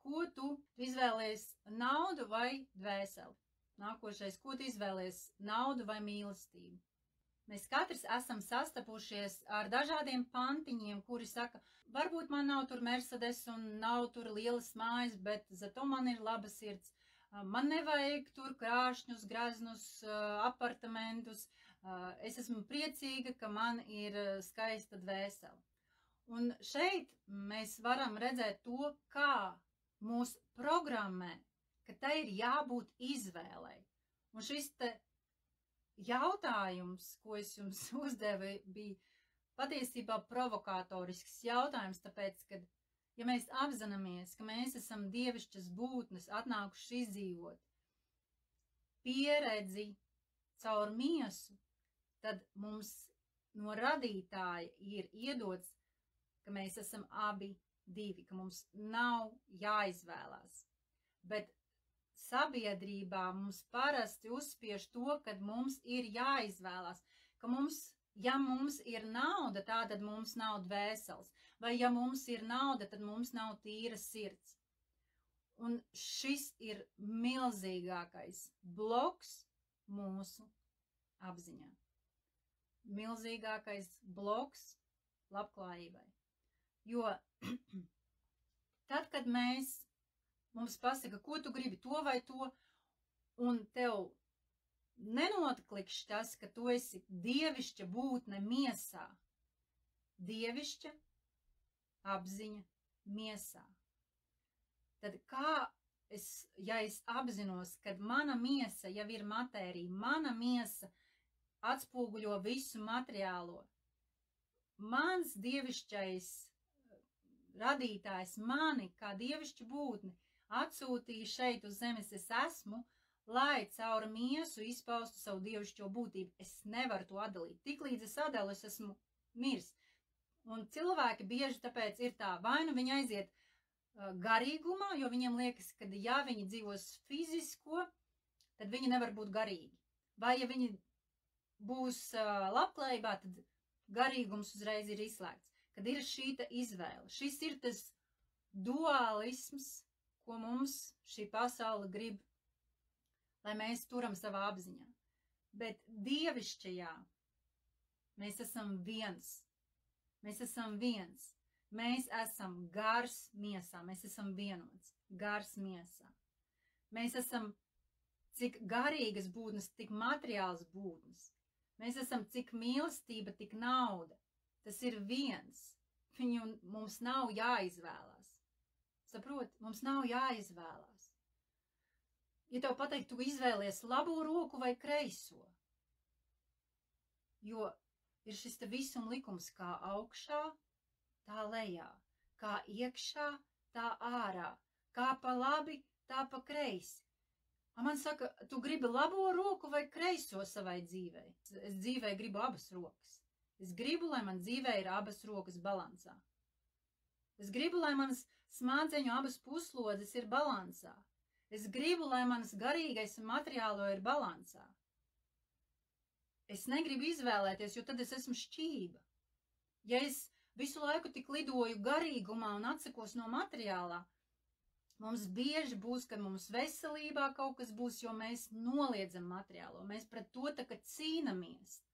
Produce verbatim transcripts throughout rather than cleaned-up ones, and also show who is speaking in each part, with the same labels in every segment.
Speaker 1: ko tu izvēlies, naudu vai dvēseli? Nākošais, ko tu izvēlies, naudu vai mīlestību? Mēs katrs esam sastapušies ar dažādiem pantiņiem, kuri saka, varbūt man nav tur Mercedes un nav tur lielas mājas, bet zato man ir laba sirds. Man nevajag tur krāšņus, graznus apartamentus. Es esmu priecīga, ka man ir skaista dvēsele. Un šeit mēs varam redzēt to, kā mūs programmē, ka tai ir jābūt izvēlei. Un šis te jautājums, ko es jums uzdevu, bija patiesībā provokatorisks jautājums, tāpēc, ka, ja mēs apzināmies, ka mēs esam dievišķas būtnes, atnākuši izdzīvot pieredzi caur miesu, tad mums no radītāja ir iedots, ka mēs esam abi divi, ka mums nav jāizvēlās. Bet sabiedrībā mums parasti uzspiež to, ka mums ir jāizvēlās, ka mums, ja mums ir nauda, tā tad mums nav dvēseles, vai ja mums ir nauda, tad mums nav tīra sirds. Un šis ir milzīgākais bloks mūsu apziņā. Milzīgākais bloks labklājībai. Jo tad, kad mēs mums pasaka, ko tu gribi, to vai to, un tev nenoklikš tas, ka tu esi dievišķa būtne miesā. Dievišķa apziņa miesā. Tad kā es, ja es apzinos, ka mana miesa jau ir matērija, mana miesa atspoguļo visu materiālo, mans dievišķais radītājs mani, kā dievišķa būtni, atsūtīja šeit uz zemes es esmu, lai caur miesu izpaustu savu dievišķo būtību. Es nevaru to atdalīt. Tiklīdz es atdalu, es esmu mirs. Un cilvēki bieži tāpēc ir tā, vai nu viņi aiziet uh, garīgumā, jo viņiem liekas, ka ja viņi dzīvos fizisko, tad viņi nevar būt garīgi. Vai ja viņi būs uh, labklājībā, tad garīgums uzreiz ir izslēgts. Kad ir šīta izvēle. Šis ir tas dualisms, ko mums šī pasaule grib, lai mēs turam savā apziņā. Bet dievišķajā mēs esam viens. Mēs esam viens. Mēs esam gars miesā. Mēs esam vienots. Gars miesā. Mēs esam cik garīgas būtnes, tik materiāls būtnes. Mēs esam cik mīlestība, tik nauda. Tas ir viens. Viņu mums nav jāizvēlās. Saprot, mums nav jāizvēlās. Ja tev pateikt, tu izvēlies labo roku vai kreiso, jo ir šis te visuma likums kā augšā, tā lejā, kā iekšā, tā ārā, kā pa labi, tā pa kreisi. Man saka, tu gribi labo roku vai kreiso savai dzīvei? Es dzīvei gribu abas rokas. Es gribu, lai man dzīvē ir abas rokas balansā. Es gribu, lai manas smadzeņu abas puslodes ir balansā. Es gribu, lai manas garīgais un materiālo ir balansā. Es negribu izvēlēties, jo tad es esmu šķība. Ja es visu laiku tik lidoju garīgumā un atsakos no materiālā, mums bieži būs, kad mums veselībā kaut kas būs, jo mēs noliedzam materiālo. Mēs pret to tā kā cīnamies.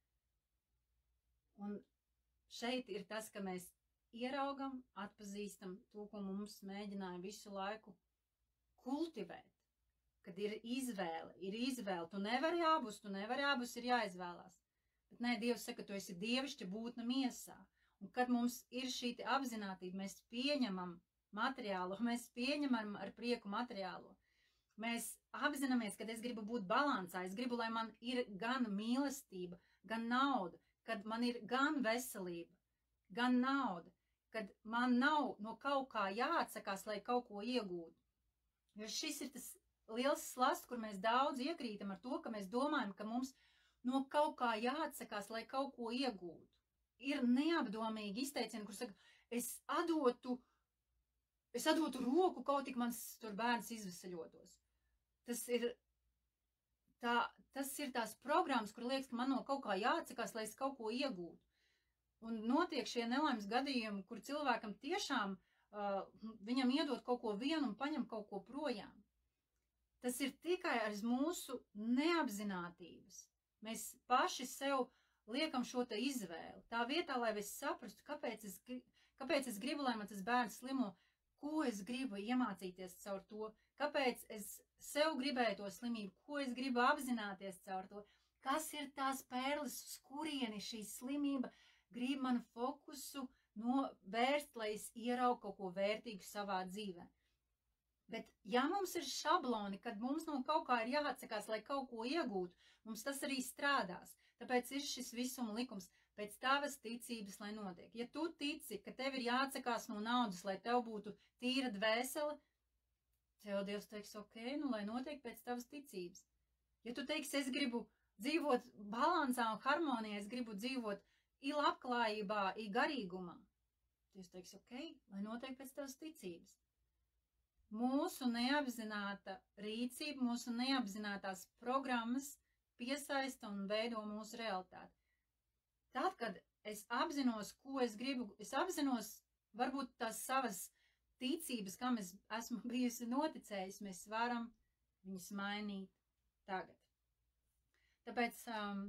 Speaker 1: Un šeit ir tas, ka mēs ieraugam, atpazīstam to, ko mums mēģināja visu laiku kultivēt. Kad ir izvēle, ir izvēle. Tu nevari abus, tu nevari abus, ir jāizvēlās. Bet nē, Dievs saka, tu esi dievišķa būtne miesā. Un kad mums ir šī apzinātība, mēs pieņemam materiālo, mēs pieņemam ar prieku materiālo. Mēs apzināmies, kad es gribu būt balansā, es gribu, lai man ir gan mīlestība, gan nauda, kad man ir gan veselība, gan nauda, kad man nav no kaut kā jāatsakās, lai kaut ko iegūtu. Jo šis ir tas liels slasts, kur mēs daudz iekrītam ar to, ka mēs domājam, ka mums no kaut kā jāatsakās, lai kaut ko iegūtu. Ir neapdomīgi izteicieni, kur saka, es atdotu, es atdotu roku, kaut tik mans tur bērns izveseļotos. Tas ir Tā, tas ir tās programmas, kur liekas, ka man no kaut kā jāatsakās, lai es kaut ko iegūtu. Un notiek šie nelaimes gadījumi, kur cilvēkam tiešām uh, viņam iedot kaut ko vienu un paņem kaut ko projām. Tas ir tikai aiz mūsu neapzinātības. Mēs paši sev liekam šo te izvēli. Tā vietā, lai es saprastu, kāpēc es, kāpēc es gribu, lai man tas bērns slimo, ko es gribu iemācīties caur to, kāpēc es sev gribēju to slimību, ko es gribu apzināties caur to, kas ir tās pērles, uz kurieni šī slimība grib manu fokusu novērst, lai es ieraugu kaut ko vērtīgu savā dzīvē. Bet, ja mums ir šabloni, kad mums no kaut kā ir jāatsakās, lai kaut ko iegūtu, mums tas arī strādās. Tāpēc ir šis visuma likums pēc tavas ticības, lai notiek. Ja tu tici, ka tev ir jāatsakās no naudas, lai tev būtu tīra dvēsele, tev Dievs teiks, ok, nu lai notiek pēc tavas ticības. Ja tu teiksi, es gribu dzīvot balansā un harmonijā, es gribu dzīvot i labklājībā, i garīgumā, Dievs teiks, ok, lai notiek pēc tavas ticības. Mūsu neapzināta rīcība, mūsu neapzinātās programmas piesaista un veido mūsu realitāti. Tad, kad es apzinos, ko es gribu, es apzinos varbūt tās savas ticības, kam es esmu bijusi noticējis, mēs varam viņas mainīt tagad. Tāpēc, um,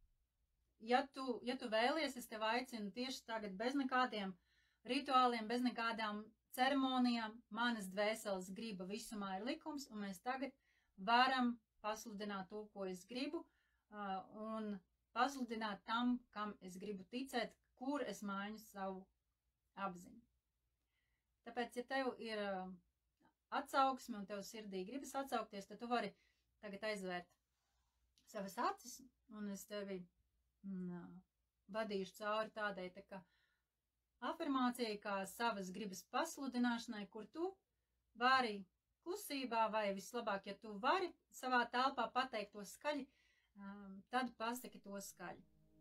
Speaker 1: ja tu, ja tu vēlies, es tev aicinu tieši tagad bez nekādiem rituāliem, bez nekādām ceremonijām, manas dvēseles griba visumā ir likums, un mēs tagad varam pasludināt to, ko es gribu, uh, un pasludināt tam, kam es gribu ticēt, kur es maiņu savu apziņu. Tāpēc, ja tev ir uh, atsauksme un tev sirdī gribas atsaukties, tad tu vari tagad aizvērt savas acis, un es tevi mm, vadīšu cauri tādai tā kā afirmācijai, kā savas gribas pasludināšanai, kur tu vari klusībā vai vislabāk, ja tu vari savā telpā pateikt to skaļi, um, tad pasaki to skaļi.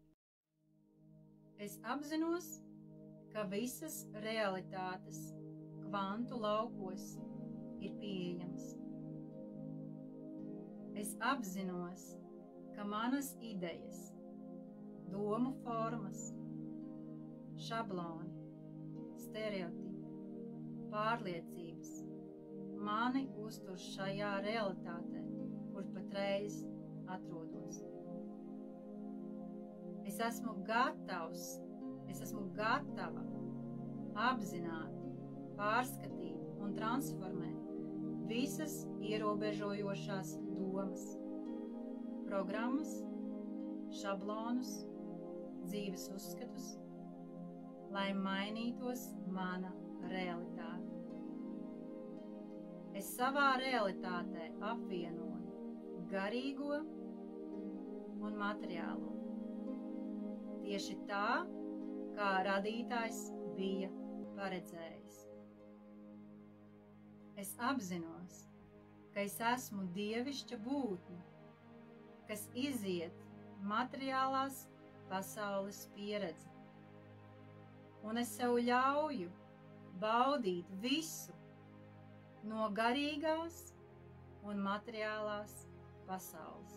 Speaker 1: Es apzinos, ka visas realitātes kvantu laukos ir pieejamas. Es apzinos, ka manas idejas, domu formas, šabloni, stereotipi, pārliecības mani uztur šajā realitātē, kur patreiz atrodos. Es esmu gatavs, es esmu gatava apzināti, pārskatīt un transformēt visas ierobežojošās domas, programmas, šablonus, dzīves uzskatus, lai mainītos mana realitāte. Es savā realitātē apvienoju garīgo un materiālo. Tieši tā, kā radītājs bija paredzējis. Es apzinos, ka es esmu dievišķa būtne, kas iziet materiālās pasaules pieredzi. Un es sev ļauju baudīt visu no garīgās un materiālās pasaules.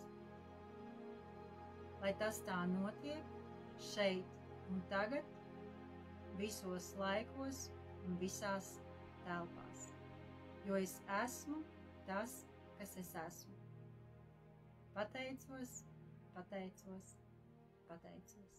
Speaker 1: Lai tas tā notiek šeit un tagad, visos laikos un visās telpās, jo es esmu tas, kas es esmu. Pateicos, pateicos, pateicos.